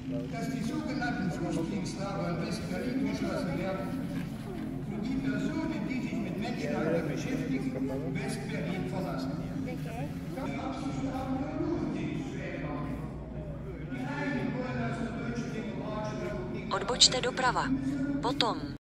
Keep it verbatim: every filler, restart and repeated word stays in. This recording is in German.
dass die sogenannten Flüchtlingslager in West-Berlin geschlossen werden und die Personen, die sich mit Menschenhandel beschäftigen, West-Berlin verlassen werden. Odbočte doprava. Potom.